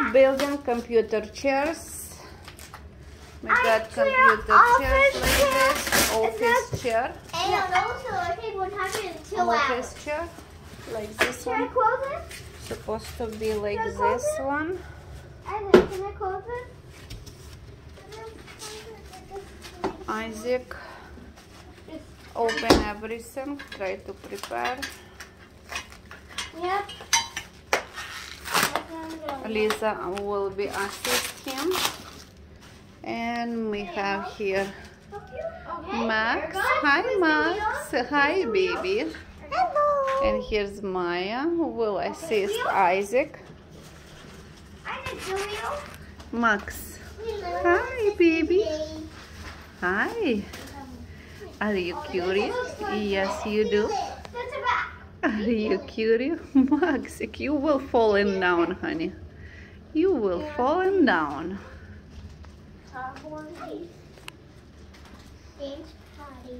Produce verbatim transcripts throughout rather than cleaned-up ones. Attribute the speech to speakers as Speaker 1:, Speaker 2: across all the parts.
Speaker 1: building computer chairs. We got
Speaker 2: I
Speaker 1: computer chairs like
Speaker 2: chair.
Speaker 1: this. Office chair.
Speaker 2: And also, I think one hundred two
Speaker 1: Office
Speaker 2: hours.
Speaker 1: chair. Like this
Speaker 2: Can I
Speaker 1: one.
Speaker 2: close it?
Speaker 1: Supposed to be like
Speaker 2: Can I close
Speaker 1: this
Speaker 2: it?
Speaker 1: one.
Speaker 2: Isaac, can I close it?
Speaker 1: Isaac, open everything. Try to prepare.
Speaker 2: Yep.
Speaker 1: Lisa will be assist him. And we have here
Speaker 2: Okay,
Speaker 1: Max.
Speaker 2: we're
Speaker 1: Hi
Speaker 2: going.
Speaker 1: Max. Hi baby.
Speaker 2: Hello.
Speaker 1: And here's Maya who will assist Isaac.
Speaker 2: Isaac, do you?
Speaker 1: Max.
Speaker 2: Hello.
Speaker 1: Hi baby. Hi. Are you curious? Yes you do.
Speaker 2: That's a back.
Speaker 1: Are you curious? Max, you will falling down, honey. You will falling down.
Speaker 2: Thanks, Patty.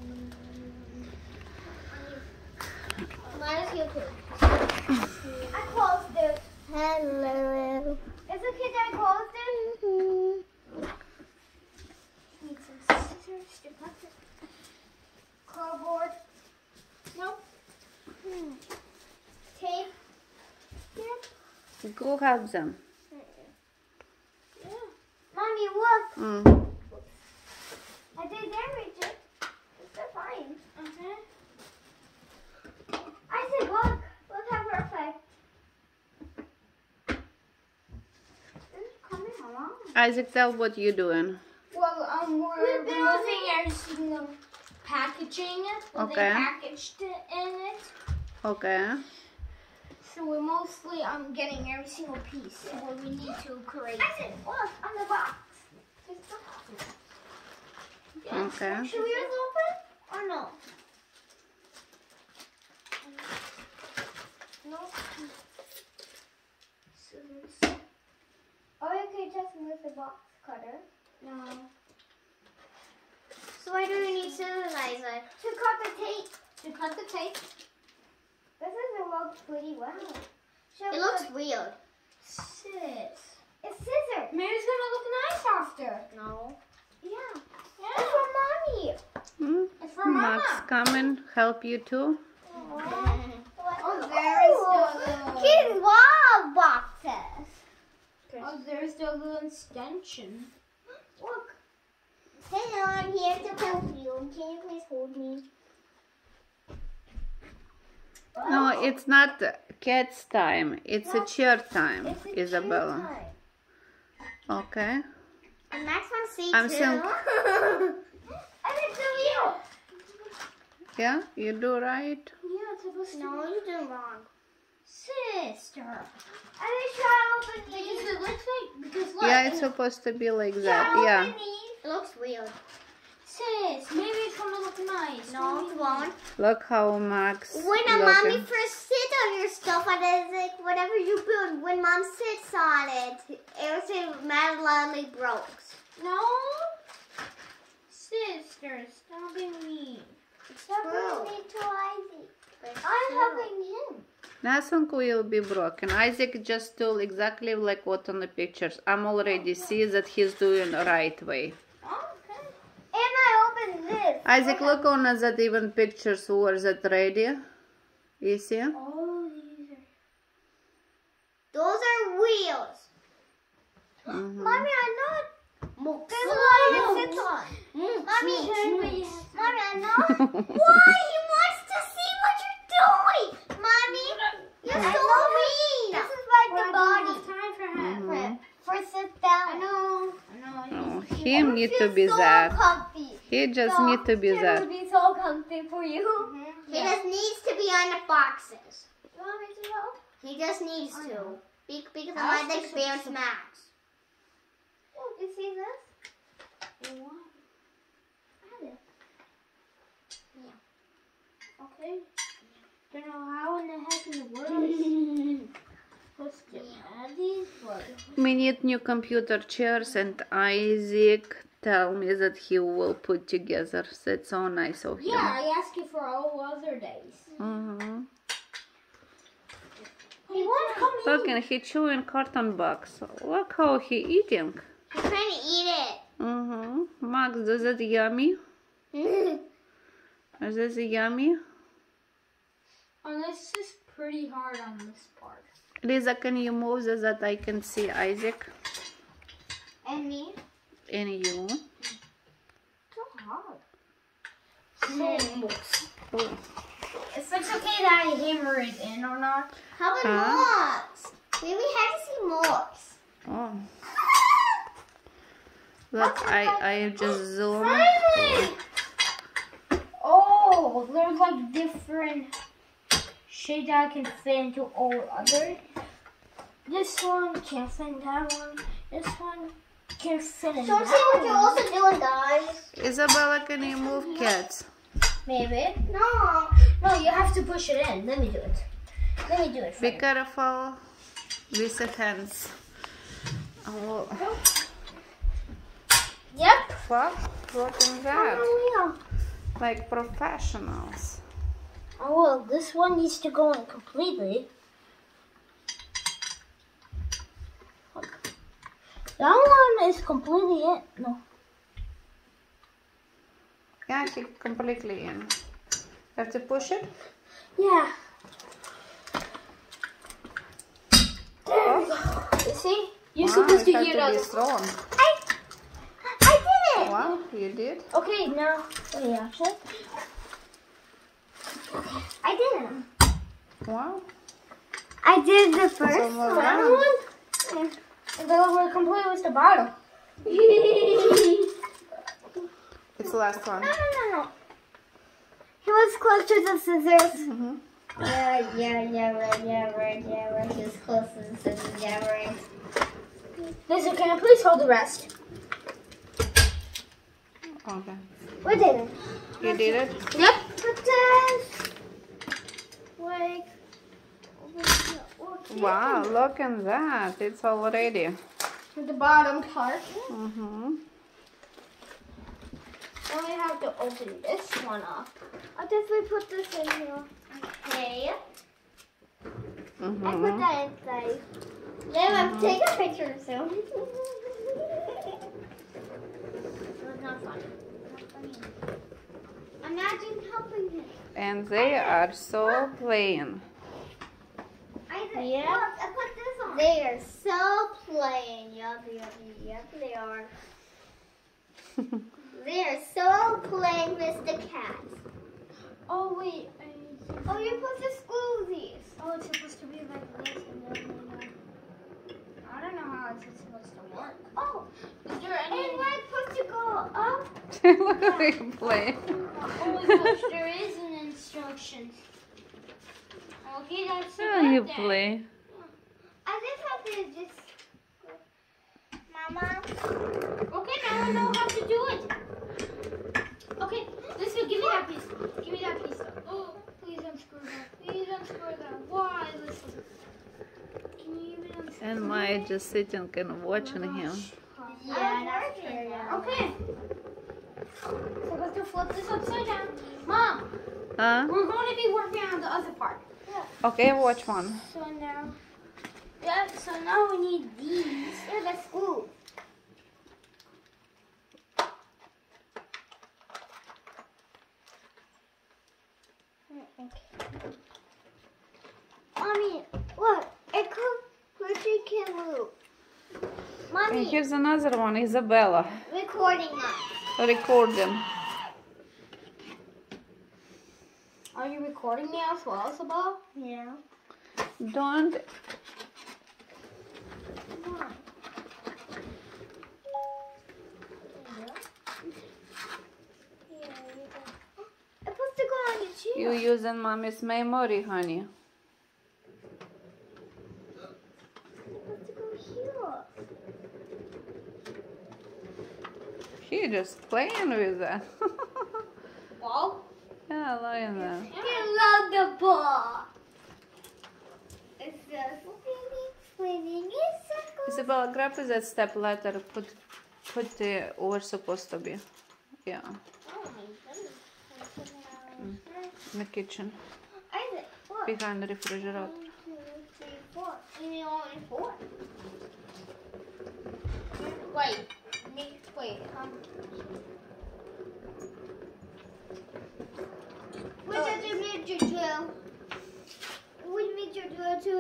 Speaker 2: Mine is here too. I closed it. Hello. Is it okay that I closed it? Mm-hmm. Need some scissors to cut it. Cardboard. Nope. Hmm. Tape. Yep.
Speaker 1: Go have them.
Speaker 2: Yeah. Mommy, look.
Speaker 1: Mm.
Speaker 2: I did damage it. It's still fine. Okay. I said, look. Look how perfect. This is coming along.
Speaker 1: Isaac, tell what you doing.
Speaker 3: Well, um, we're
Speaker 2: We're
Speaker 3: removing every single packaging that
Speaker 1: Okay.
Speaker 3: they packaged it in it.
Speaker 1: Okay.
Speaker 3: So we're mostly um getting every single piece where we need to create.
Speaker 2: I said, look on the box. There's the box.
Speaker 1: Okay.
Speaker 2: Should we just open or no? No. Scissors. Or you could just move the box cutter. No. So why do we need scissors, Isaac? To cut the tape.
Speaker 3: To cut the tape.
Speaker 2: This doesn't look pretty well. Should
Speaker 4: It looks weird.
Speaker 3: Sis.
Speaker 2: It's scissors.
Speaker 3: Maybe it's gonna look nice after.
Speaker 4: No.
Speaker 2: Yeah.
Speaker 3: Yeah.
Speaker 2: It's for mommy.
Speaker 1: Hmm?
Speaker 3: It's for Mama.
Speaker 1: Max, come and help you too.
Speaker 3: Oh, there is the
Speaker 2: Kids love boxes.
Speaker 3: Oh, there's the little extension.
Speaker 2: Look. Hello, I'm here to help you. Can you please hold me?
Speaker 1: No, it's not cat's time. It's a chair time,
Speaker 2: It's a
Speaker 1: Isabella.
Speaker 2: cute time.
Speaker 1: Okay.
Speaker 4: And Max wants to see
Speaker 1: I'm
Speaker 4: too.
Speaker 1: saying,
Speaker 2: I did do you.
Speaker 1: yeah, you do right.
Speaker 3: Yeah, it's supposed to
Speaker 4: No, you're doing wrong.
Speaker 3: Sister.
Speaker 2: I did try to open
Speaker 3: Because
Speaker 2: these.
Speaker 3: it looks like, because look.
Speaker 1: Yeah, it's supposed to be like that.
Speaker 2: Try to
Speaker 1: Yeah.
Speaker 2: open these.
Speaker 4: It looks weird.
Speaker 3: Sis, maybe it's gonna look nice.
Speaker 4: No,
Speaker 3: Maybe
Speaker 4: it won't.
Speaker 1: Look how Max
Speaker 4: When a mommy
Speaker 1: looking.
Speaker 4: first sits on your stuff, and it's like whatever you build, when mom sits on it, it will say Madeline broke.
Speaker 3: No. Sisters, don't be mean.
Speaker 4: It's
Speaker 2: Stop
Speaker 4: true.
Speaker 2: me to Isaac.
Speaker 4: But it's
Speaker 2: I'm
Speaker 4: true.
Speaker 2: helping him.
Speaker 1: Nothing will be broken. Isaac just do exactly like what on the pictures. I'm already see that he's doing the right way.
Speaker 3: Okay.
Speaker 2: And I opened this.
Speaker 1: Isaac, look on that even pictures were that ready. You see?
Speaker 3: Oh, these are.
Speaker 4: Those are wheels.
Speaker 1: Mhm.
Speaker 2: Mommy, I'm not.
Speaker 4: Move.
Speaker 2: This is what it sits on.
Speaker 4: Move.
Speaker 2: Mommy,
Speaker 4: Move.
Speaker 2: Mommy, I'm not. Why? He wants to see what you're doing. Mommy, you're so mean. This is like the body.
Speaker 3: Time for him.
Speaker 1: Mhm.
Speaker 2: For sit down.
Speaker 3: I know. I know.
Speaker 1: Oh,
Speaker 3: he's-
Speaker 1: him need to be
Speaker 2: so
Speaker 1: that.
Speaker 2: comfy.
Speaker 1: He just
Speaker 2: So-
Speaker 1: need to be
Speaker 2: it
Speaker 1: that.
Speaker 2: would be so comfy for you.
Speaker 4: He just needs to be on the boxes.
Speaker 2: You want me to help?
Speaker 4: He just needs to. Be- Because
Speaker 3: How
Speaker 4: I
Speaker 3: is
Speaker 4: like
Speaker 3: this
Speaker 4: Bear's
Speaker 3: supposed
Speaker 4: Max.
Speaker 2: Oh, you see this?
Speaker 3: You want-
Speaker 2: Add it.
Speaker 3: Okay. Don't know how in the heck in the world is supposed to add these, but
Speaker 1: We need new computer chairs, and Isaac tell me that he will put together. That's so nice of him.
Speaker 3: yeah, I asked you for all other days.
Speaker 1: Mhm.
Speaker 3: He won't come
Speaker 1: Look, and he chewing carton box. Look how he eating.
Speaker 4: He's trying to eat it.
Speaker 1: Mm-hmm. Max, is it yummy? Is this yummy?
Speaker 3: Oh, this is pretty hard on this part.
Speaker 1: Lisa, can you move so that I can see Isaac?
Speaker 4: And me?
Speaker 1: And you?
Speaker 3: So hard. So
Speaker 1: Oh.
Speaker 3: If it's okay that I hammer it in or not.
Speaker 4: How about
Speaker 1: Huh?
Speaker 4: Morse? We we had to see Morse.
Speaker 1: Oh. Look, I, I just zoom.
Speaker 3: Finally! Oh, there's like different shades that I can fit into all others. This one can't fit in that one. This one can't fit in
Speaker 4: Don't
Speaker 3: that
Speaker 4: see what you're
Speaker 3: one.
Speaker 4: also doing, guys.
Speaker 1: Isabella, can you move cats?
Speaker 3: Maybe.
Speaker 4: No.
Speaker 3: No, you have to push it in. Let me do it. Let me do it for
Speaker 1: Be
Speaker 3: you.
Speaker 1: careful with the hands. Oh,
Speaker 3: Yep.
Speaker 1: what? What is that?
Speaker 3: Oh,
Speaker 1: Like professionals.
Speaker 3: oh, well, this one needs to go in completely. That one is completely in. No.
Speaker 1: Yeah, she completely in. Have to push it?
Speaker 3: Yeah. There we go. You see? You're
Speaker 1: Wow,
Speaker 3: supposed to
Speaker 1: it has
Speaker 3: hear
Speaker 1: to be
Speaker 3: that.
Speaker 1: strong.
Speaker 4: I, I did it.
Speaker 1: Wow, you did?
Speaker 3: Okay, now. Wait, actually.
Speaker 4: I did it.
Speaker 1: Wow.
Speaker 4: I did the first
Speaker 1: So more
Speaker 3: That
Speaker 1: round.
Speaker 3: one. And then we're complete with the bottom.
Speaker 1: It's the last one.
Speaker 4: No, no, no, no. He was close to the scissors.
Speaker 1: Mm-hmm.
Speaker 4: Yeah, yeah, yeah, right, yeah, right, yeah, right. He was close to the scissors, yeah, right.
Speaker 3: Listen, can you please hold the rest?
Speaker 1: Okay.
Speaker 4: We did it.
Speaker 1: You did it?
Speaker 3: Yep.
Speaker 4: But then, like,
Speaker 1: Wow, look at that. It's all ready.
Speaker 3: The bottom part.
Speaker 1: Mm-hmm.
Speaker 3: Then we have to open this one up.
Speaker 4: I'll definitely put this in here. Okay. I put
Speaker 1: Mm-hmm.
Speaker 4: that inside. Then I'll take a picture soon.
Speaker 3: It's not funny.
Speaker 4: Imagine helping him.
Speaker 1: And they are so plain.
Speaker 4: I
Speaker 3: Yeah.
Speaker 4: Look, I put this on. They are so plain. Yup, yup, yup, they are. They are so plain, Mister Cat.
Speaker 3: Oh, wait. I,
Speaker 4: Oh, you're supposed to screw these.
Speaker 3: oh, it's supposed to be like this. And then, you know, I don't know how it's supposed to work.
Speaker 4: Oh,
Speaker 3: Is there any...
Speaker 4: and why supposed to go up?
Speaker 1: Look at you play.
Speaker 3: Oh my gosh, there is an instruction. Okay, that's it.
Speaker 1: Oh, you
Speaker 3: right there.
Speaker 1: play.
Speaker 4: I just have to just. Mama.
Speaker 3: Okay, now I know how to do it. Okay, listen, give me that piece. Give me that piece. Oh, please unscrew that. Please unscrew that. Why, listen? Can you even unscrew
Speaker 1: And Maya just sitting and watching him.
Speaker 4: Yeah, that's true.
Speaker 3: Okay. So we have to flip this upside down. Mom,
Speaker 1: Huh?
Speaker 3: we're going to be working on the other part.
Speaker 1: Okay, watch one.
Speaker 3: So now, yeah, so now we need these.
Speaker 4: Yeah, the screw. Mommy, look, it completely can move.
Speaker 1: And
Speaker 4: Mommy,
Speaker 1: here's another one, Isabella.
Speaker 4: recording us.
Speaker 1: Recording.
Speaker 3: Are you recording me as well, Isabel?
Speaker 4: Yeah.
Speaker 1: Don't.
Speaker 4: Come on. It's supposed to go on your
Speaker 1: You
Speaker 4: chair.
Speaker 1: using mommy's memory, honey.
Speaker 4: It's supposed to go here.
Speaker 1: He just playing with that.
Speaker 3: Ball?
Speaker 1: Yeah, I like that.
Speaker 4: You love the ball. It's just spinning, spinning in circles.
Speaker 1: Isabella, grab that step ladder. Put, put the where it's supposed to be. Yeah,
Speaker 4: Oh my goodness.
Speaker 1: in the kitchen,
Speaker 4: Isaac, look.
Speaker 1: behind the refrigerator.
Speaker 4: One, two, three, four. And
Speaker 3: Wait. Me, wait. Um.
Speaker 4: Which is the major drill? Which major drill to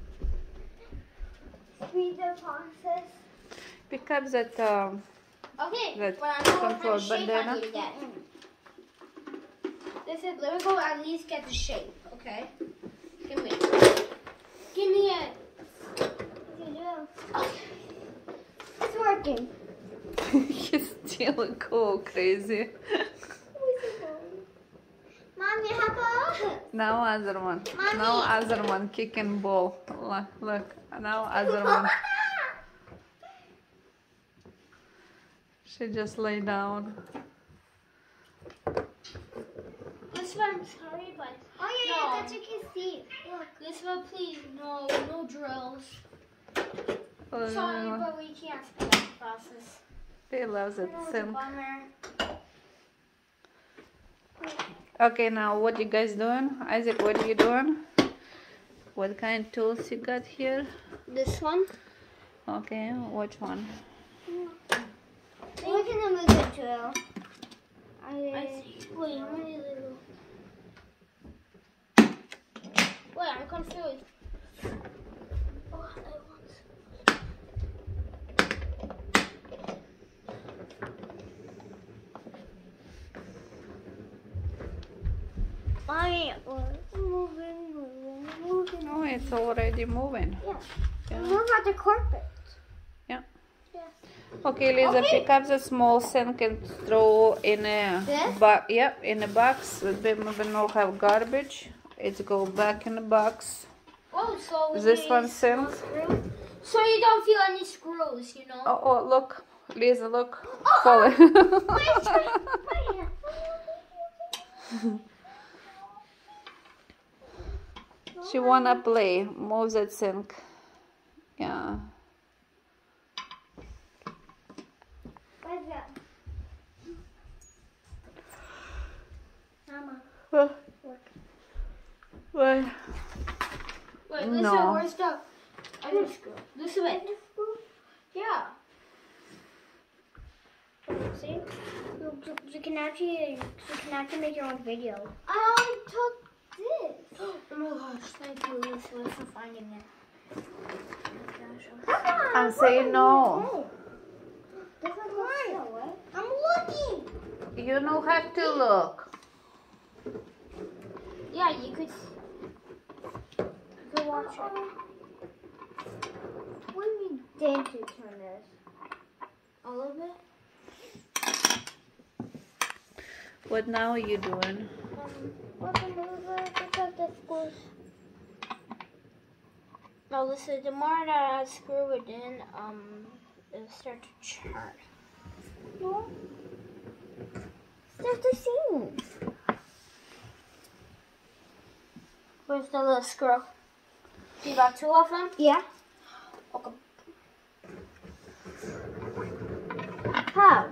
Speaker 4: speed the process?
Speaker 1: Pick up that um,
Speaker 3: Okay.
Speaker 1: that
Speaker 3: But I know what
Speaker 1: control
Speaker 3: kind of shape I
Speaker 1: bandana.
Speaker 3: need to get. This is. Let me go at least get the shape. Okay. Give me. Give me it.
Speaker 4: It's working.
Speaker 1: He's still go crazy.
Speaker 4: Mommy, how about?
Speaker 1: Now other one.
Speaker 4: Mommy.
Speaker 1: Now other one kicking ball. Look, look. Now other one. She just lay down.
Speaker 3: This one, sorry, but
Speaker 4: Oh yeah,
Speaker 3: No.
Speaker 4: yeah, that you can see. Look.
Speaker 3: this one, please, no, no drills.
Speaker 1: Oh,
Speaker 3: Sorry, but we can't speed up the process.
Speaker 1: he loves it.
Speaker 3: I know it's a
Speaker 1: Sim.
Speaker 3: bummer.
Speaker 1: Okay, now what you guys doing? Isaac, what are you doing? What kind of tools you got here?
Speaker 3: This one?
Speaker 1: Okay, which one?
Speaker 4: Look at the major drill.
Speaker 3: I see. Wait, how many little? Wait, I'm confused. Oh, I want.
Speaker 4: Mommy, moving, moving, moving.
Speaker 1: Oh, it's already moving.
Speaker 4: Yeah.
Speaker 1: Yeah.
Speaker 4: Move out the carpet.
Speaker 1: Okay, Lisa,
Speaker 3: Okay.
Speaker 1: pick up the small sink and throw in a
Speaker 4: This?
Speaker 1: box. Yep, in a box. We we no have garbage. It's go back in the box.
Speaker 3: Oh, so we
Speaker 1: This
Speaker 3: need
Speaker 1: one
Speaker 3: small
Speaker 1: sink.
Speaker 3: screw? So you don't feel any screws, you know?
Speaker 1: Oh, oh, look, Lisa, look,
Speaker 3: Oh,
Speaker 1: falling. She wanna play. Move that sink. Yeah.
Speaker 4: What's that? Mama.
Speaker 1: What? What?
Speaker 3: Wait, listen,
Speaker 1: No.
Speaker 3: where's the other screw? This way. Yeah.
Speaker 4: See? You, you, you can actually you can actually make your own video.
Speaker 3: I already took this. Oh my gosh, thank you, Lisa, for finding it.
Speaker 1: I'm saying no.
Speaker 4: This one's not what? I'm looking.
Speaker 1: You don't have to look.
Speaker 3: Yeah, you could. You could watch it.
Speaker 4: What do you mean did you turn this?
Speaker 3: All of it.
Speaker 1: What now are you doing?
Speaker 4: Um, what the mover? Because the screws.
Speaker 3: No, listen, the more that I screw it in, um, it'll start to churn.
Speaker 4: No. It's the same.
Speaker 3: Where's the little screw? You got two of them?
Speaker 4: Yeah.
Speaker 3: Okay.
Speaker 4: How?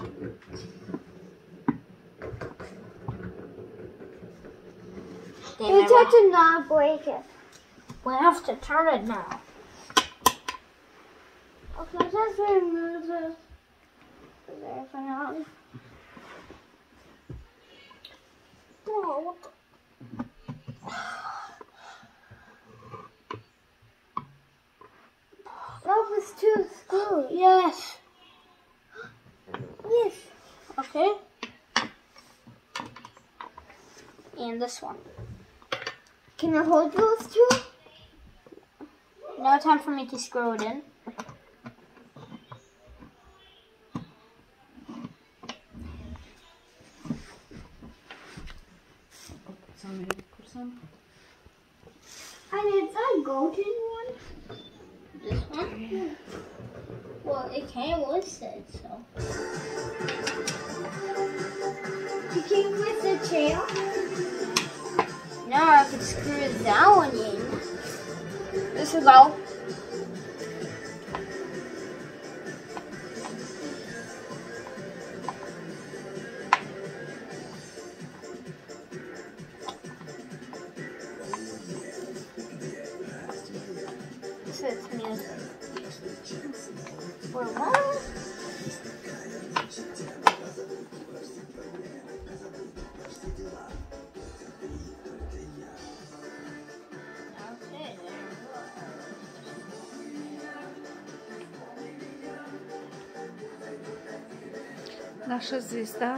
Speaker 3: They
Speaker 4: You
Speaker 3: never-
Speaker 4: tried to not break it.
Speaker 3: We have to turn it now.
Speaker 4: Okay, just remove this there for now.
Speaker 3: Whoa, what the-
Speaker 4: That was two screws.
Speaker 3: Yes.
Speaker 4: Yes.
Speaker 3: Okay. And this one.
Speaker 4: Can I hold those two?
Speaker 3: Now time for me to screw it in.
Speaker 4: And it's a golden one.
Speaker 3: This one? Well, it came with it, so.
Speaker 4: You came with the tail.
Speaker 3: Now I can screw that one in. This will go. So it's music. Well, what?
Speaker 1: Наша звезда.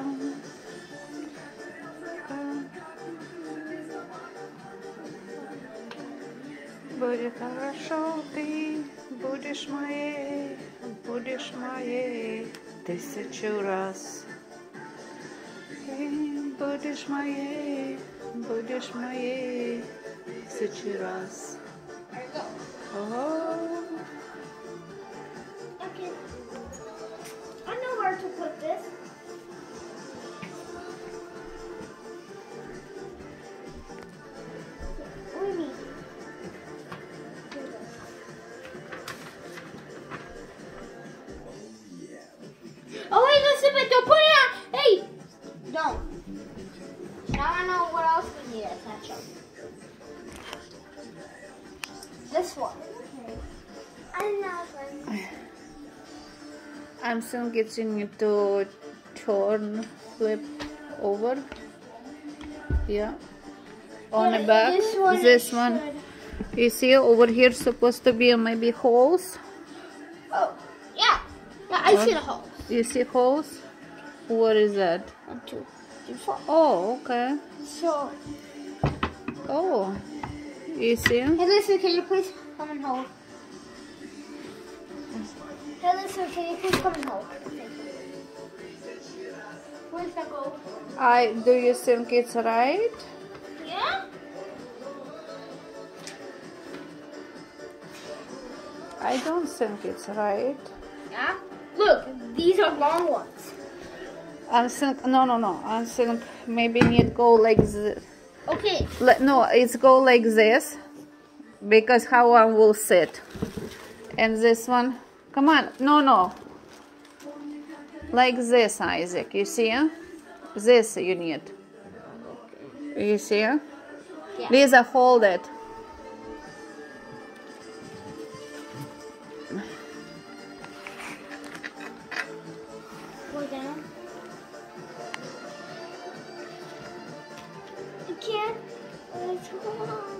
Speaker 1: Будет хорошо, ты будешь моей, будешь моей тысячу раз. Ты будешь моей, будешь моей тысячу раз. Oh.
Speaker 3: Okay. I know where to put this. What do you mean? Oh wait, Elizabeth, don't put it on. Hey, don't. Now I know what else we need to attach up. This one.
Speaker 4: Another.
Speaker 1: I'm still getting it to turn, flip over. Yeah. On the back.
Speaker 3: This one.
Speaker 1: This one. You see over here supposed to be maybe holes.
Speaker 3: Oh, yeah. Yeah, I see the holes.
Speaker 1: You see holes? What is that?
Speaker 3: One, two, three, four.
Speaker 1: Oh, okay.
Speaker 3: So,
Speaker 1: Oh, you see?
Speaker 3: hey, Lisa, can you please come and hold? Hey, Lisa, can you please come and hold? Where's that go?
Speaker 1: I do you think it's right?
Speaker 3: Yeah?
Speaker 1: I don't think it's right.
Speaker 3: Yeah? Look, these are long ones.
Speaker 1: I think no, no, no. I think maybe need go like this.
Speaker 3: Okay.
Speaker 1: Le- No, it's go like this because how one will sit. And this one, come on, no, no. Like this, Isaac. You see? Huh? This you need. You see? Huh?
Speaker 3: Yeah.
Speaker 1: Lisa, hold it.
Speaker 3: Go down.
Speaker 4: I can't. What's going on?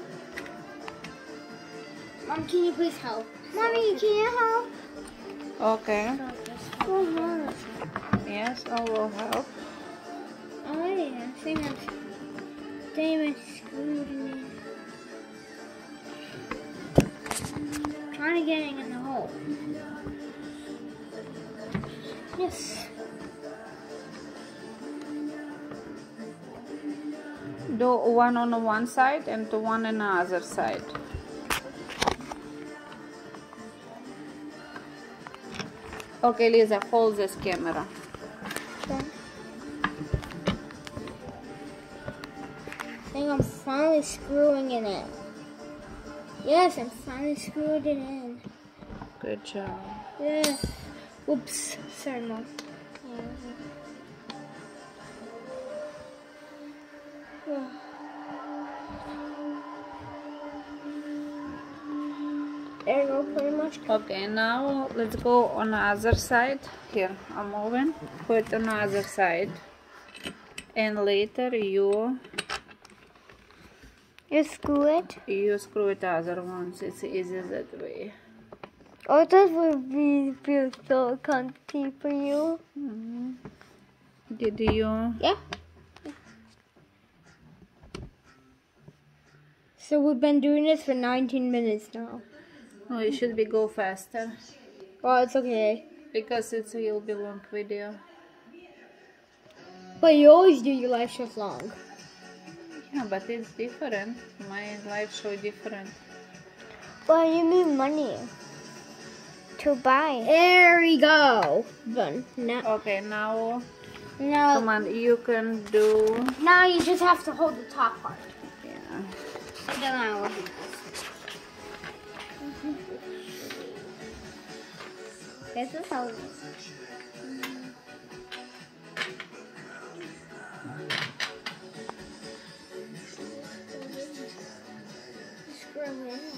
Speaker 3: Mom, can you please help?
Speaker 4: Mommy, can you help?
Speaker 1: Okay.
Speaker 4: What's wrong?
Speaker 1: Yes, I will help.
Speaker 3: Oh, yeah. I think I'm damn screwed me. Trying to get it in the hole. Yes.
Speaker 1: Do one on the one side and do one on the other side. Okay, Lisa, hold this camera.
Speaker 3: I think I'm finally screwing it in. Yes, I'm finally screwed it in.
Speaker 1: Good job.
Speaker 3: Yes. Whoops. Sorry, Mom. There you go, pretty much.
Speaker 1: Okay, now let's go on the other side. Here, I'm moving. Put on the other side. And later you
Speaker 4: You screw it?
Speaker 1: you screw it the other ones. It's easy that way.
Speaker 4: Oh, that would be feel so comfy for you.
Speaker 1: Mhm. Did you?
Speaker 3: Yeah. So we've been doing this for nineteen minutes now.
Speaker 1: Oh, it should be go faster
Speaker 3: Well, it's okay.
Speaker 1: because it's will be long video.
Speaker 3: But you always do your live shows long.
Speaker 1: Yeah, but it's different. My live show different.
Speaker 4: Well, you need money to buy.
Speaker 3: There we go. Done. Now,
Speaker 1: Okay, now
Speaker 3: now,
Speaker 1: come on, you can do.
Speaker 3: now you just have to hold the top part.
Speaker 1: Yeah.
Speaker 3: Then I will do this.
Speaker 4: This is how
Speaker 3: Screw it in.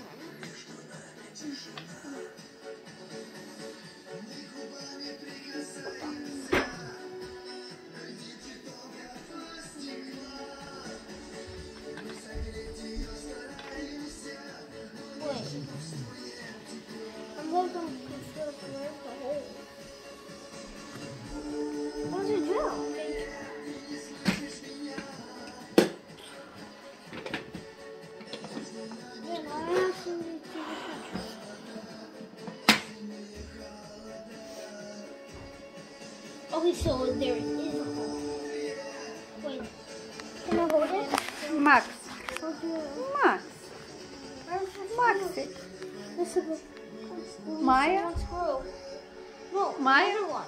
Speaker 3: Wait. I'm looking for where's the hole. Okay, so there is a hole. Wait. Can I hold it?
Speaker 1: Max.
Speaker 3: Okay.
Speaker 1: Max.
Speaker 3: Where's the
Speaker 1: Maxi.
Speaker 3: This is a
Speaker 1: Maya?
Speaker 3: one screw. No,
Speaker 1: Maya?
Speaker 3: another one.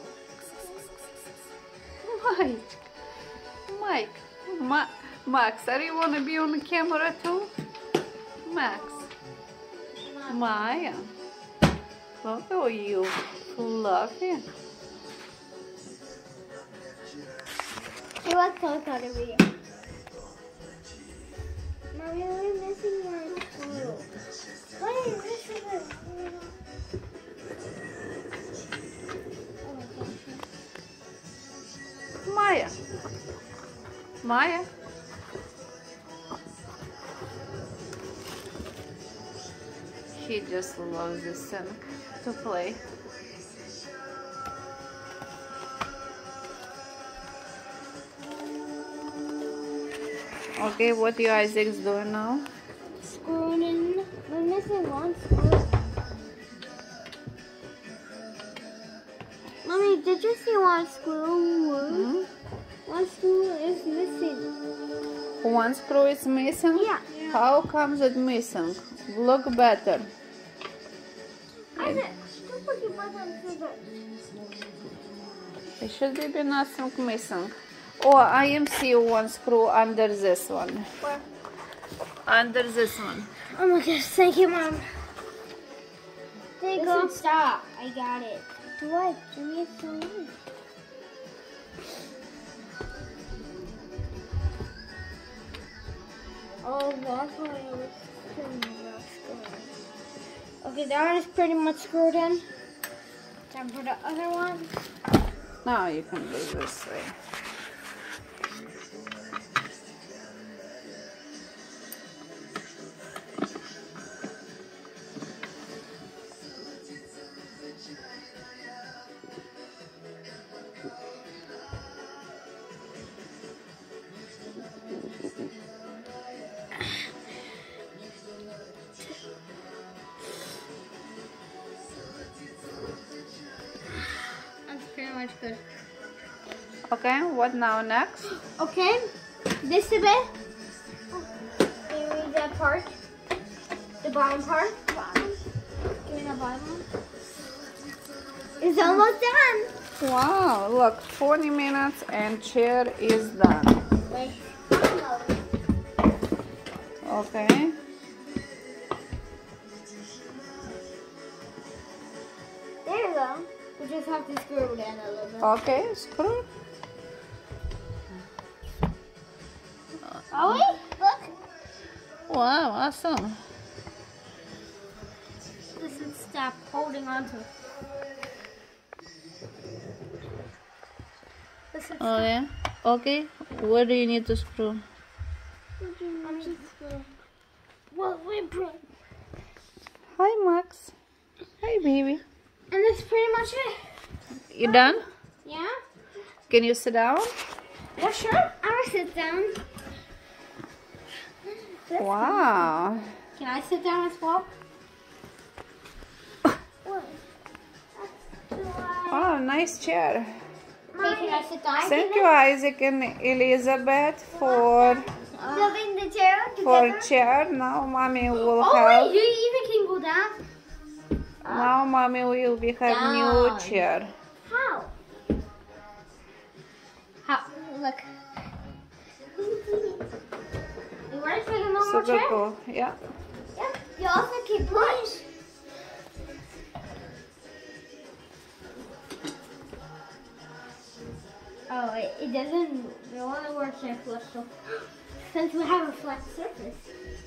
Speaker 1: Mike. Mike. Ma Max, are you want to be on the camera too? Max. Maya. Look at you. Fluffy.
Speaker 3: Hey, what's going on over here? Mommy, we're missing one screw. What is this again?
Speaker 1: Maya. Maya. He just loves this sink to play. Okay, what you Isaac's doing now?
Speaker 3: Screwing in. We're missing one screw. Mommy, did you see one screw?
Speaker 1: Hmm?
Speaker 3: One screw is missing.
Speaker 1: One screw is missing?
Speaker 3: Yeah.
Speaker 1: How comes it missing? Look better.
Speaker 3: Isaac, don't put your butt on scissors.
Speaker 1: It should be nothing missing. Oh, I am see one screw under this one.
Speaker 3: Where?
Speaker 1: Under this one.
Speaker 3: Oh my gosh, thank you, Mom. There you
Speaker 4: Listen,
Speaker 3: go. Stop. I got it. Do I? Give me a phone. Oh, that's why I was not screwed. Okay, that one is pretty much screwed in. Time for the other one.
Speaker 1: Now you can do this way.
Speaker 3: That's pretty much good.
Speaker 1: Okay, what now next?
Speaker 3: Okay, this a bit. Can you read that part? The bottom part? Bottom. Give me the bottom one. It's almost done.
Speaker 1: Wow, look, forty minutes and chair is done.
Speaker 3: Wait.
Speaker 1: Okay.
Speaker 3: There you go. We just have to screw it in a little bit.
Speaker 1: Okay, screw.
Speaker 3: Oh wait, look.
Speaker 1: Wow, awesome.
Speaker 3: Listen, stop holding on to it. Listen,
Speaker 1: Oh yeah. Okay, where do you need to screw?
Speaker 3: I'm just screw. Well, wait, bro.
Speaker 1: Hi, Max. Hi, baby.
Speaker 3: And that's pretty much it.
Speaker 1: You done?
Speaker 3: Yeah?
Speaker 1: Can you sit down?
Speaker 3: Yeah, sure. I'll sit down.
Speaker 1: Wow.
Speaker 3: Can I sit down as well?
Speaker 1: Oh, nice chair.
Speaker 3: Hey, can I sit down?
Speaker 1: Thank you, Isaac and Elizabeth, for
Speaker 4: Building the chair
Speaker 1: for
Speaker 4: together.
Speaker 1: chair. Now, mommy will
Speaker 3: Oh,
Speaker 1: have.
Speaker 3: wait, you even can go down.
Speaker 1: Now, mommy will be have
Speaker 3: Down.
Speaker 1: new chair.
Speaker 3: How? How? Look. You ready for the normal
Speaker 1: Super
Speaker 3: chair?
Speaker 1: cool. Yeah.
Speaker 4: Yep. You also keep push.
Speaker 3: Oh, it, it doesn't. It only works like flush. So, since we have a flat surface,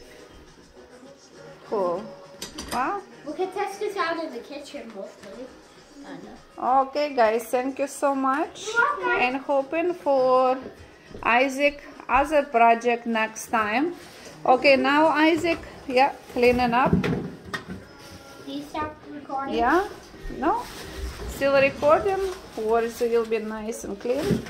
Speaker 1: Cool. Wow.
Speaker 3: we can test this out in the kitchen mostly. I know.
Speaker 1: Okay, guys. Thank you so much. And hoping for Isaac other project next time. Okay, now Isaac. Yeah, cleaning up.
Speaker 3: Do you stop recording?
Speaker 1: Yeah. No. Still recording. Words will be nice and clean.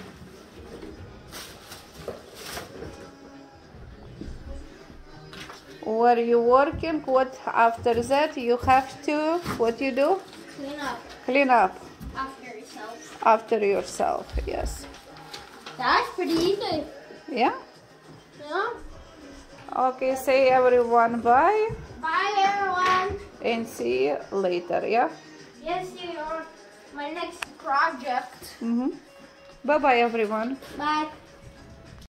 Speaker 1: Where you working? What after that you have to? What you do?
Speaker 3: Clean up
Speaker 1: Clean up.
Speaker 3: after. myself.
Speaker 1: After yourself, yes.
Speaker 3: That's pretty easy.
Speaker 1: Yeah?
Speaker 3: Yeah.
Speaker 1: Okay, say everyone bye
Speaker 3: Bye, everyone.
Speaker 1: and see you later, yeah?
Speaker 3: Yes, you are my next project.
Speaker 1: Mm-hmm. Bye-bye, everyone.
Speaker 3: Bye.